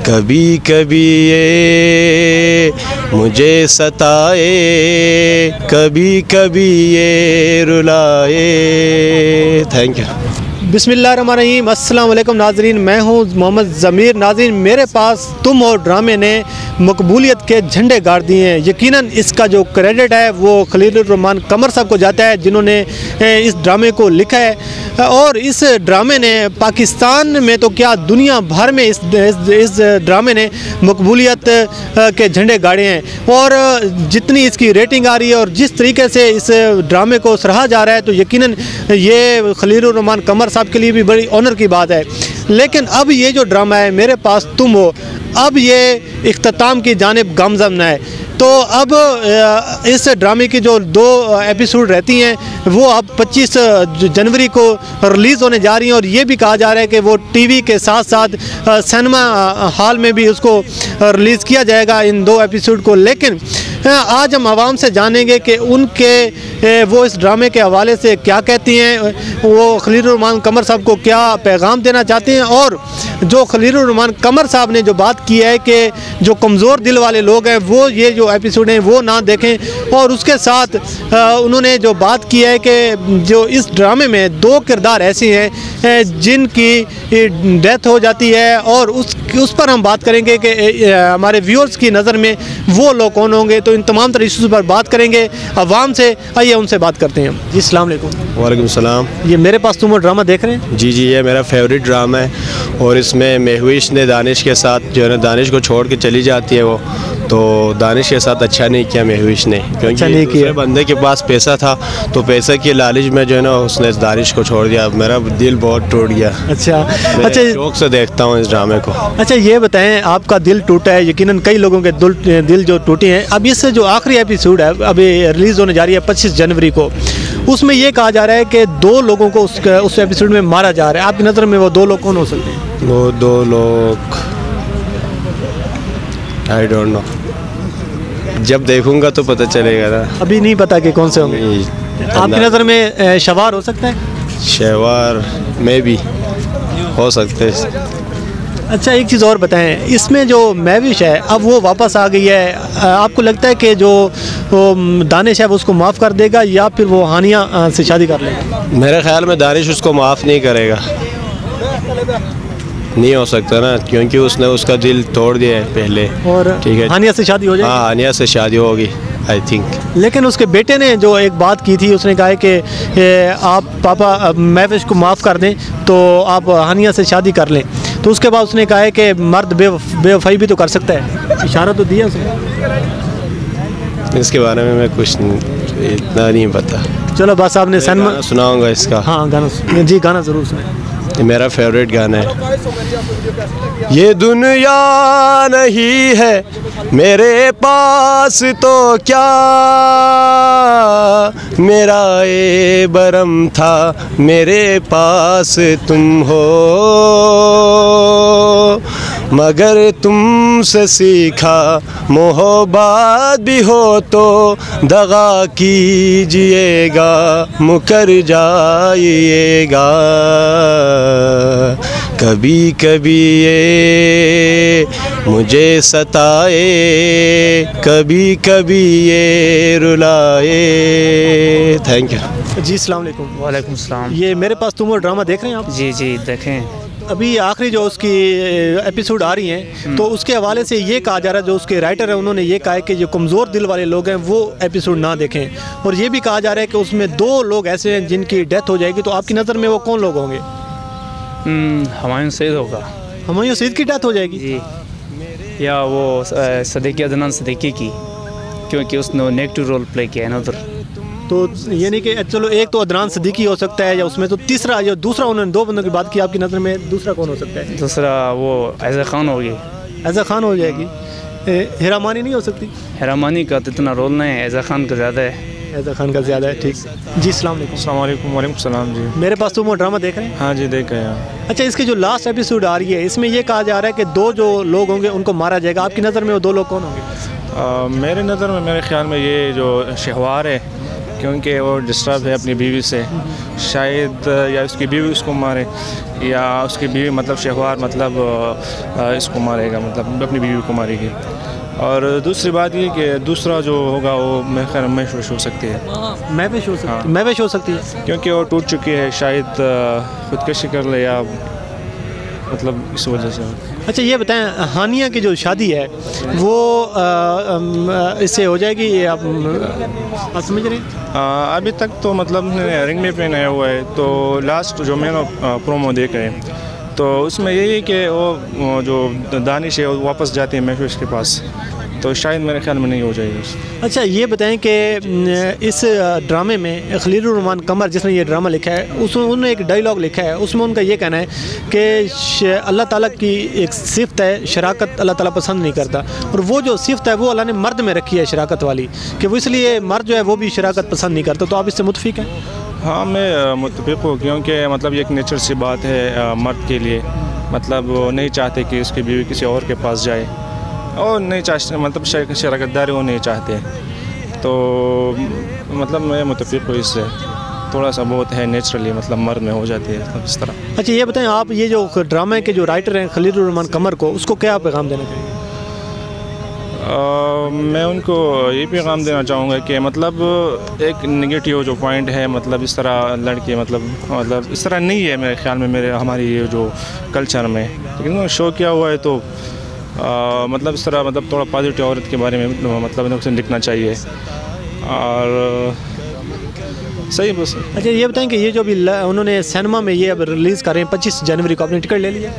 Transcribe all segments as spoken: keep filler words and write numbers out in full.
कभी कभी ये मुझे सताए, कभी कभी ये रुलाए। Thank you. बिस्मिल्लाहिर्रहमानिर्रहीम। अस्सलाम वालेकुम नाज़रीन, मैं हूँ मोहम्मद ज़मीर। नाज़रीन, मेरे पास तुम और ड्रामे ने मकबूलियत के झंडे गाड़ दिए हैं। यकीनन इसका जो क्रेडिट है वो खलीलुर रहमान कमर साहब को जाता है, जिन्होंने इस ड्रामे को लिखा है। और इस ड्रामे ने पाकिस्तान में तो क्या दुनिया भर में इस इस, इस ड्रामे ने मकबूलियत के झंडे गाड़े हैं। और जितनी इसकी रेटिंग आ रही है और जिस तरीके से इस ड्रामे को सराहा जा रहा है, तो यकीनन ये खलीलुर रहमान कमर साहब के लिए भी बड़ी ऑनर की बात है। लेकिन अब ये जो ड्रामा है मेरे पास तुम हो, अब ये इख्तिताम की जानिब गामज़न है। तो अब इस ड्रामे की जो दो एपिसोड रहती हैं वो अब पच्चीस जनवरी को रिलीज़ होने जा रही हैं। और ये भी कहा जा रहा है कि वो टीवी के साथ साथ सिनेमा हॉल में भी उसको रिलीज़ किया जाएगा, इन दो एपिसोड को। लेकिन आज हम आवाम से जानेंगे कि उनके वो इस ड्रामे के हवाले से क्या कहती हैं, वो खलीलुर रहमान कमर साहब को क्या पैगाम देना चाहते हैं। और जो खलीलुर रहमान कमर साहब ने जो बात की है कि जो कमज़ोर दिल वाले लोग हैं वो ये जो एपिसोड हैं वो ना देखें। और उसके साथ उन्होंने जो बात की है कि जो इस ड्रामे में दो किरदार ऐसे हैं जिनकी डेथ हो जाती है, और उस उस पर हम बात करेंगे कि हमारे व्यूअर्स की नज़र में वो लोग कौन होंगे। तो इन तमाम तरह इश्यूज़ पर बात करेंगे अवाम से। आइए उनसे बात करते हैं। जी अस्सलाम वालेकुम। वालेकुम सलाम। ये मेरे पास तुम ड्रामा देख रहे हैं? जी जी, ये मेरा फेवरेट ड्रामा है। और इसमें महविश ने दानिश के साथ जो है ना, दानिश को छोड़ के चली जाती है वो, तो दानिश के साथ अच्छा नहीं किया महविश ने, क्योंकि अच्छा नहीं किया। बंदे के पास पैसा था तो पैसे की लालच में जो है ना उसने दानिश को छोड़ दिया। मेरा दिल बहुत टूट गया। अच्छा अच्छा, शौक से देखता हूँ इस ड्रामे को। अच्छा ये बताएं, आपका दिल टूटा है, यकीनन कई लोगों के दिल दिल जो टूटे हैं। अब इस जो आखिरी एपिसोड है अभी रिलीज़ होने जा रही है पच्चीस जनवरी को, उसमें ये कहा जा रहा है कि दो लोगों को उस उस एपिसोड में मारा जा रहा है। आपकी नज़र में वो दो लोग कौन हो सकते हैं? वो दो लोग आई डोंट नो, जब देखूंगा तो पता चलेगा ना। अभी नहीं पता कि कौन से होंगे। आपकी नज़र में शवार हो सकता है? शवार में भी हो सकते हैं। अच्छा एक चीज़ और बताएं, इसमें जो महविश है अब वो वापस आ गई है, आपको लगता है कि जो दानिश है वो उसको माफ़ कर देगा या फिर वो हानिया से शादी कर लेगा? मेरे ख्याल में दानिश उसको माफ़ नहीं करेगा। नहीं हो सकता ना, क्योंकि उसने उसका दिल तोड़ दिया है पहले। और ठीक है, हानिया से शादी हो जाएगी? हाँ, हानिया से शादी होगी आई थिंक। लेकिन उसके बेटे ने जो एक बात की थी, उसने कहा है कि आप पापा महविश को माफ़ कर दें तो आप हानिया से शादी कर लें। तो उसके बाद उसने कहा है कि मर्द बेवफाई भी तो कर सकता है, इशारा तो दिया उसने। इसके बारे में मैं कुछ इतना नहीं पता। चलो बस आपने सनमा सुनाऊंगा इसका। हाँ गाना, जी गाना ज़रूर सुनाएं। ये मेरा फेवरेट गाना है। ये दुनिया नहीं है मेरे पास तो क्या, मेरा ये बरम था मेरे पास तुम हो, मगर तुमसे सीखा मोहब्बत भी हो तो दगा कीजिएगा, मुकर जाइएगा। कभी कभी ये मुझे सताए, कभी कभी ये रुलाए। Thank you. जी अस्सलाम वालेकुम। वालेकुम सलाम। ये मेरे पास तुम ड्रामा देख रहे हैं आप? जी जी देखें। अभी आखिरी जो उसकी एपिसोड आ रही हैं तो उसके हवाले से ये कहा जा रहा है, जो उसके राइटर है उन्होंने ये कहा है कि जो कमज़ोर दिल वाले लोग हैं वो एपिसोड ना देखें। और ये भी कहा जा रहा है कि उसमें दो लोग ऐसे हैं जिनकी डेथ हो जाएगी। तो आपकी नज़र में वो कौन लोग होंगे? हुमायूं सईद होगा। हुमायूं सईद की डेथ हो जाएगी जी, या वो सदीकी अदनान सदीकी की, क्योंकि उसने नेगेटिव रोल प्ले किया है ना उधर। तो यानी कि चलो एक तो अदनान सदीकी हो सकता है, या उसमें तो तीसरा या दूसरा, उन्होंने दो बंदों की बात की, आपकी नज़र में दूसरा कौन हो सकता है? दूसरा वो ऐज़ा खान होगी। ऐज़ा खान हो जाएगी। हिरामानी नहीं हो सकती? हिरामानी का तो इतना रोल नहीं है, ऐज़ा खान का ज़्यादा है। ऐज़ा खान का ज़्यादा है, ठीक। जी अस्सलाम वालेकुम। अस्सलाम वालेकुम। वालेकुम सलाम। जी मेरे पास तुम वो ड्रामा देख रहे हैं? हाँ जी देख रहे हैं। अच्छा, इसकी जो लास्ट एपिसोड आ रही है इसमें ये कहा जा रहा है कि दो जो लोग होंगे उनको मारा जाएगा। आपकी नज़र में वो दो लोग कौन होंगे? मेरे नज़र में मेरे ख्याल में ये जो शहवार है क्योंकि वो डिस्टर्ब है अपनी बीवी से, शायद या उसकी बीवी उसको मारे या उसकी बीवी मतलब शहवार मतलब इसको मारेगा, मतलब अपनी बीवी को मारेगी। और दूसरी बात ये कि दूसरा जो होगा वो मैं खैर महसूस हो सकती है, महसूस हो सकती है महसूस हो सकती है क्योंकि वो टूट चुकी है, शायद खुदकशी कर ले या मतलब इस वजह से। अच्छा ये बताएं, हानिया की जो शादी है वो इससे हो जाएगी, आप आप समझ रहे हैं? अभी तक तो मतलब रिंग में पहनाया हुआ है, तो लास्ट जो मैंने प्रोमो देख रहे हैं तो उसमें यही है कि वो जो दानिश है वो वापस जाते हैं महफूज के पास, तो शायद मेरे ख्याल में नहीं हो जाएगी। अच्छा ये बताएं कि इस ड्रामे में खलीलुर रहमान कमर जिसने ये ड्रामा लिखा है उसमें उन्होंने एक डायलॉग लिखा है, उसमें उनका ये कहना है कि अल्लाह ताला की एक सिफ़त है शराकत अल्लाह ताला पसंद नहीं करता, और वो जो सिफ़त है वो अल्लाह ने मर्द में रखी है शराकत वाली, कि वो इसलिए मर्द जो है वो भी शराकत पसंद नहीं करता। तो आप इससे मुतफिक हैं? हाँ मैं मुतफिक हूँ, क्योंकि मतलब ये एक नेचर सी बात है मर्द के लिए, मतलब वो नहीं चाहते कि उसकी बीवी किसी और के पास जाए, और नहीं चाहते मतलब शराकतदारी वो नहीं चाहते, तो मतलब मैं मुतफिक हूँ इससे, थोड़ा सा बहुत है नेचुरली मतलब मर्द में हो जाती है मतलब इस तरह। अच्छा ये बताएं, आप ये जो ड्रामे के जो राइटर हैं खलीलुर रहमान कमर को, उसको क्या पैगाम देना चाहिए? Uh, मैं उनको ये पैगाम देना चाहूँगा कि मतलब एक नेगेटिव जो पॉइंट है, मतलब इस तरह लड़के मतलब मतलब इस तरह नहीं है मेरे ख्याल में, मेरे हमारी ये जो कल्चर में, लेकिन शो किया हुआ है तो आ, मतलब इस तरह मतलब थोड़ा पॉजिटिव औरत के बारे में मतलब उसे लिखना चाहिए, और सही बस। अच्छा ये बताएं कि ये जो भी उन्होंने सिनेमा में ये अब रिलीज़ कर रहे हैं पच्चीस जनवरी को, आपने टिकट ले लिया?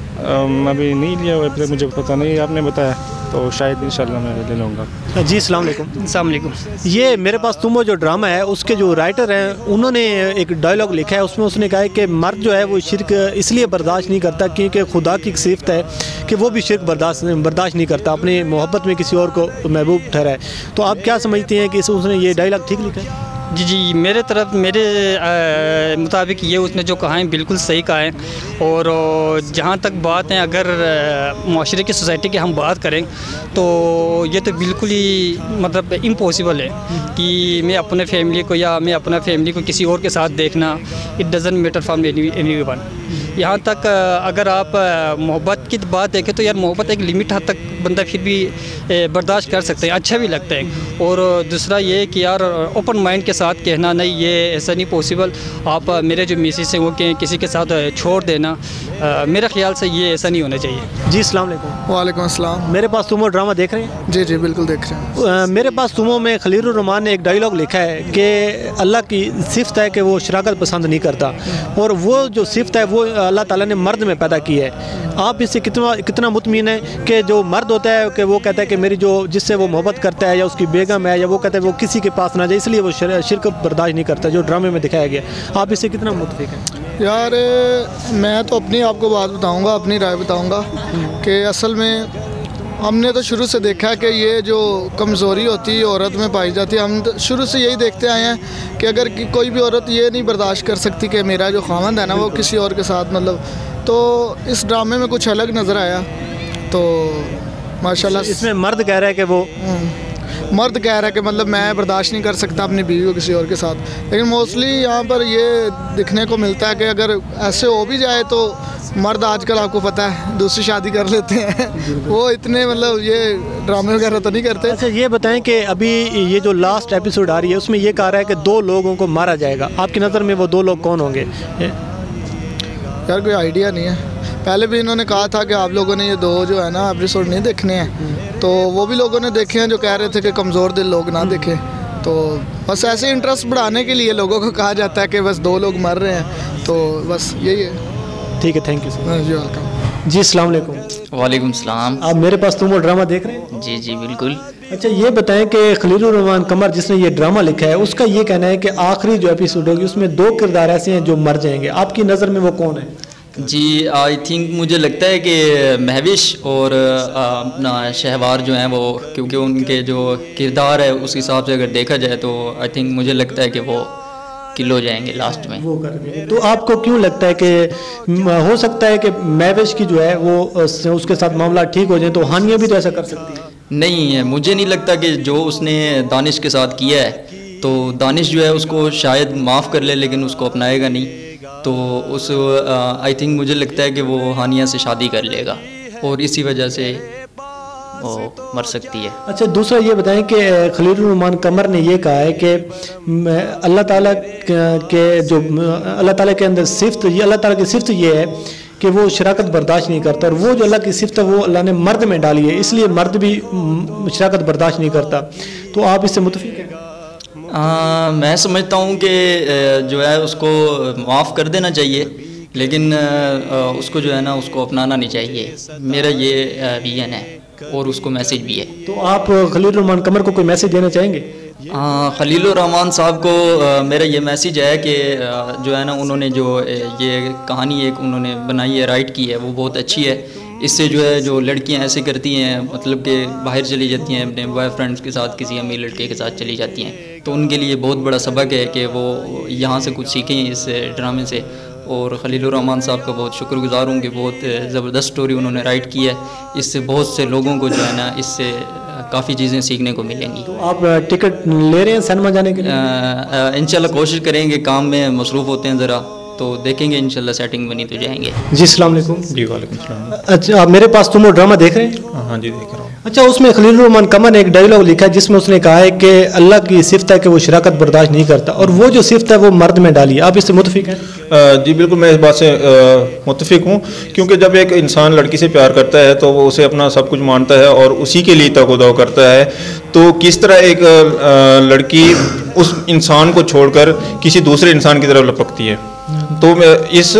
अभी नहीं लिया हुआ, मुझे पता नहीं, आपने बताया तो शायद इंशाल्लाह मैं ले लूँगा। जी अस्सलाम वालेकुम। अस्सलाम वालेकुम। ये मेरे पास तुम जो ड्रामा है उसके जो राइटर हैं उन्होंने एक डायलॉग लिखा है, उसमें उसने कहा है कि मर्द जो है वो शिरक इसलिए बर्दाश्त नहीं करता क्योंकि खुदा की सिफ़त है कि वो भी शिरक बर्दाश्त बर्दाश्त नहीं करता, अपनी मोहब्बत में किसी और को महबूब ठहरा है। तो आप क्या समझते हैं कि इस उसने ये डायलॉग ठीक लिखा है? जी जी मेरे तरफ मेरे आ, मुताबिक ये उसने जो कहा है बिल्कुल सही कहा है, और जहाँ तक बात है अगर माशरे की सोसाइटी की हम बात करें तो ये तो बिल्कुल ही मतलब इम्पॉसिबल है कि मैं अपने फैमिली को या मैं अपना फैमिली को किसी और के साथ देखना, it doesn't matter for anyone. यहाँ तक अगर आप मोहब्बत की बात देखें तो यार मोहब्बत एक लिमिट हद तक बंदा फिर भी बर्दाश्त कर सकते हैं, अच्छा भी लगता है। और दूसरा ये कि यार ओपन माइंड के साथ कहना नहीं ये ऐसा नहीं पॉसिबल, आप मेरे जो मिसेस हैं वो कहें किसी के साथ छोड़ देना, आ, मेरे ख्याल से ये ऐसा नहीं होना चाहिए। जी अस्सलाम वालेकुम। वालेकुम अस्सलाम। मेरे पास तुम ड्रामा देख रहे हैं? जी जी बिल्कुल देख रहे हैं। मेरे पास तुमों में खलीलुर रहमान ने एक डायलॉग लिखा है कि अल्लाह की सिफ़त है कि वो शराकत पसंद नहीं करता, और वो जो सिफ़त है वो अल्लाह ताला ने मर्द में पैदा की है। आप इससे कितना कितना मुतमिन है कि जो मर्द होता है कि वो कहता है कि मेरी जो जिससे वो मोहब्बत करता है या उसकी बेगम है या वो कहता है वो किसी के पास ना जाए इसलिए वो शिरक बर्दाश्त नहीं करता, जो ड्रामे में दिखाया गया, आप इससे कितना मुतफिक हैं? यार मैं तो अपनी आपको बात बताऊंगा, अपनी राय बताऊंगा कि असल में हमने तो शुरू से देखा है कि ये जो कमज़ोरी होती है औरत में पाई जाती है, हम तो शुरू से यही देखते आए हैं कि अगर कि कोई भी औरत ये नहीं बर्दाश्त कर सकती कि मेरा जो ख़ावंद है ना वो किसी और के साथ मतलब, तो इस ड्रामे में कुछ अलग नज़र आया। तो माशाल्लाह इसमें मर्द कह रहा है कि वो मर्द कह रहा है कि मतलब मैं बर्दाश्त नहीं कर सकता अपनी बीवी को किसी और के साथ, लेकिन मोस्टली यहाँ पर ये दिखने को मिलता है कि अगर ऐसे हो भी जाए तो मर्द आजकल आपको पता है दूसरी शादी कर लेते हैं, वो इतने मतलब ये ड्रामे वगैरह तो नहीं करते। अच्छा ये बताएं कि अभी ये जो लास्ट एपिसोड आ रही है उसमें ये कहा रहा है कि दो लोगों को मारा जाएगा, आपकी नज़र में वो दो लोग कौन होंगे? यार कोई आइडिया नहीं है, पहले भी इन्होंने कहा था कि आप लोगों ने ये दो जो है ना एपिसोड नहीं देखने हैं, तो वो भी लोगों ने देखे हैं जो कह रहे थे कि कमज़ोर दिल लोग ना देखें, तो बस ऐसे इंटरेस्ट बढ़ाने के लिए लोगों को कहा जाता है कि बस दो लोग मर रहे हैं, तो बस यही है। ठीक है, थैंक यू सर। जी वेलकम। जी अस्सलाम वालेकुम। वालेकुम सलाम। आप मेरे पास तुम वो ड्रामा देख रहे हैं? जी जी बिल्कुल। अच्छा ये बताएं कि खलीलुर रहमान कमर जिसने ये ड्रामा लिखा है उसका ये कहना है कि आखिरी जो एपिसोड होगी उसमें दो किरदार ऐसे हैं जो मर जाएंगे, आपकी नज़र में वो कौन है? जी आई थिंक मुझे लगता है कि महविश और अपना शहवार जो हैं वो, क्योंकि उनके जो किरदार है उस हिसाब से अगर देखा जाए तो आई थिंक मुझे लगता है कि वो किल हो जाएंगे लास्ट में। वो कर तो आपको क्यों लगता है कि हो सकता है कि महविश की जो है वो उसके साथ मामला ठीक हो जाए, तो हानिया भी तो ऐसा कर सकती है? नहीं है, मुझे नहीं लगता कि जो उसने दानिश के साथ किया है तो दानिश जो है उसको शायद माफ़ कर ले लेकिन उसको अपनाएगा नहीं, तो उस आई थिंक मुझे लगता है कि वो हानिया से शादी कर लेगा और इसी वजह से वो मर सकती है। अच्छा, दूसरा ये बताएं कि खलीलुर्रहमान कमर ने ये कहा है कि अल्लाह ताला के जो अल्लाह ताला के अंदर सिफ्त ये अल्लाह ताला की सिफ्त ये है कि वो शराकत बर्दाश्त नहीं करता, और वो जो अल्लाह की सिफ्त है वो अल्लाह ने मर्द में डाली है, इसलिए मर्द भी शराकत बर्दाश्त नहीं करता। तो आप इससे मुतफिक हैं? आ, मैं समझता हूँ कि जो है उसको माफ़ कर देना चाहिए, लेकिन उसको जो है ना उसको अपनाना नहीं चाहिए। मेरा ये विजन है और उसको मैसेज भी है। तो आप खलीलुर्रहमान कमर को कोई मैसेज देना चाहेंगे? खलीलुर्रहमान साहब को आ, मेरा ये मैसेज है कि आ, जो है ना उन्होंने जो ये कहानी एक उन्होंने बनाई है, राइट की है, वो बहुत अच्छी है। इससे जो है जो लड़कियां ऐसे करती हैं, मतलब कि बाहर चली जाती हैं अपने बॉयफ्रेंड्स के साथ, किसी अमीर लड़के के साथ चली जाती हैं, तो उनके लिए बहुत बड़ा सबक है कि वो यहाँ से कुछ सीखें इस ड्रामे से। और खलीलुर्रहमान साहब का बहुत शुक्रगुजार हूँ कि बहुत ज़बरदस्त स्टोरी उन्होंने राइट की है। इससे बहुत से लोगों को जो है ना इससे काफ़ी चीज़ें सीखने को मिलेंगी। तो आप टिकट ले रहे हैं सिनेमा जाने के लिए? इंशाल्लाह कोशिश करेंगे, काम में मसरूफ़ होते हैं ज़रा, तो देखेंगे इंशाल्लाह सेटिंग बनी तो जाएंगे। जी अस्सलाम वालेकुम। जी वालेकुम सलाम। अच्छा, आप मेरे पास तुम ड्रामा देख रहे हैं? हाँ जी देख रहा हूँ। अच्छा, उसमें खलीलुर्रहमान कमर ने एक डायलॉग लिखा है जिसमें उसने कहा है कि अल्लाह की सिफ्त है कि वो शराकत बर्दाश्त नहीं करता, और वो जो सिफ्त है वो मर्द में डाली है। आप इससे मुतफिक हैं? जी बिल्कुल, मैं इस बात से मुतफिक हूँ, क्योंकि जब एक इंसान लड़की से प्यार करता है तो वो उसे अपना सब कुछ मानता है और उसी के लिए तको-दो करता है। तो किस तरह एक लड़की उस इंसान को छोड़कर किसी दूसरे इंसान की तरफ लपकती है, तो इस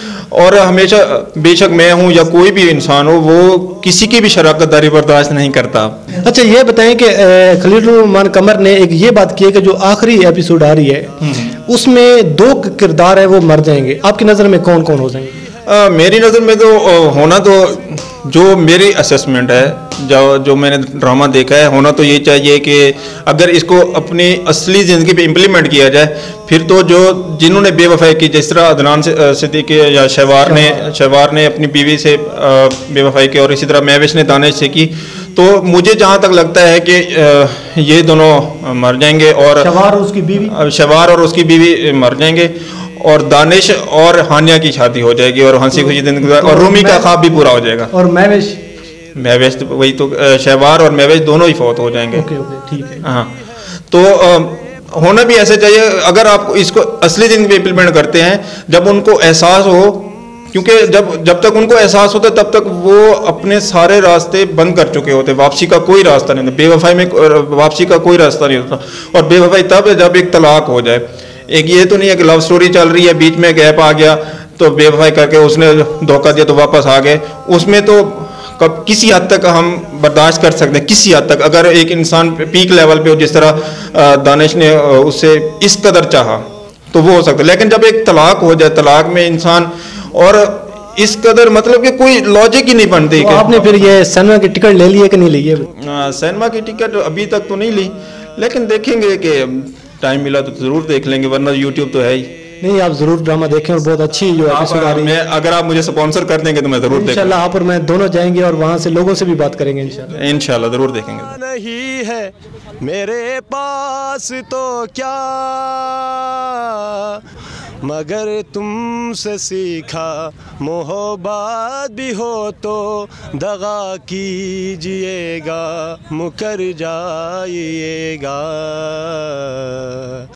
और हमेशा बेशक मैं हूँ या कोई भी इंसान हो, वो किसी की भी शराकत दारी बर्दाश्त नहीं करता। अच्छा, ये बताएं कि खलीलुर्रहमान कमर ने एक ये बात की है कि जो आखिरी एपिसोड आ रही है उसमें दो किरदार है वो मर जाएंगे, आपकी नज़र में कौन कौन हो जाएंगे? आ, मेरी नज़र में तो होना तो जो मेरी असेसमेंट है, जो जो मैंने ड्रामा देखा है, होना तो ये चाहिए कि अगर इसको अपनी असली ज़िंदगी पे इम्प्लीमेंट किया जाए, फिर तो जो जिन्होंने बेवफाई की, जिस तरह अदनान सिद्दीकी या शहवार ने शहवार ने अपनी बीवी से बेवफाई की और इसी तरह महविश ने दानिश से की, तो मुझे जहाँ तक लगता है कि ये दोनों मर जाएंगे और शहवार और उसकी बीवी शहवार और उसकी बीवी मर जाएंगे और दानिश और हानिया की शादी हो जाएगी और हंसी खुशी जिंदगी, और रूमी का ख्वाब भी पूरा हो जाएगा। और महविश महविश तो वही तो शहवार और महविश दोनों ही फौत हो जाएंगे। ओके ओके ठीक है। हाँ, तो आ, होना भी ऐसे चाहिए। अगर आप इसको असली जिंदगी में इम्प्लीमेंट करते हैं, जब उनको एहसास हो, क्योंकि जब जब तक उनको एहसास होता है तब तक वो अपने सारे रास्ते बंद कर चुके होते, वापसी का कोई रास्ता नहीं होता, बेवफाई में वापसी का कोई रास्ता नहीं होता। और बेवफाई तब है जब एक तलाक हो जाए। एक ये तो नहीं है कि लव स्टोरी चल रही है, बीच में गैप आ गया तो बेवफाई करके उसने धोखा दिया तो वापस आ गए, उसमें तो कब किसी हद तक हम बर्दाश्त कर सकते हैं, किसी हद तक। अगर एक इंसान पीक लेवल पे हो, जिस तरह दानिश ने उससे इस कदर चाहा, तो वो हो सकता है। लेकिन जब एक तलाक हो जाए, तलाक में इंसान और इस कदर, मतलब कि कोई लॉजिक ही नहीं बनती। तो आपने फिर ये सिनेमा की टिकट ले ली है कि नहीं ली है? सिनेमा की टिकट अभी तक तो नहीं ली, लेकिन देखेंगे कि टाइम मिला तो जरूर देख लेंगे, वरना यूट्यूब तो है ही। नहीं, आप जरूर ड्रामा देखें और बहुत अच्छी जो एपिसोड आ रही है। अगर आप मुझे स्पॉन्सर कर देंगे तो मैं जरूर देखूंगा। इंशाल्लाह आप और मैं दोनों जाएंगे और वहाँ से लोगों से भी बात करेंगे इंशाल्लाह। इंशाल्लाह जरूर देखेंगे। नहीं है मेरे पास तो क्या, मगर तुमसे सीखा मोहब्बत भी हो तो दगा कीजिएगा, मुकर जाइएगा।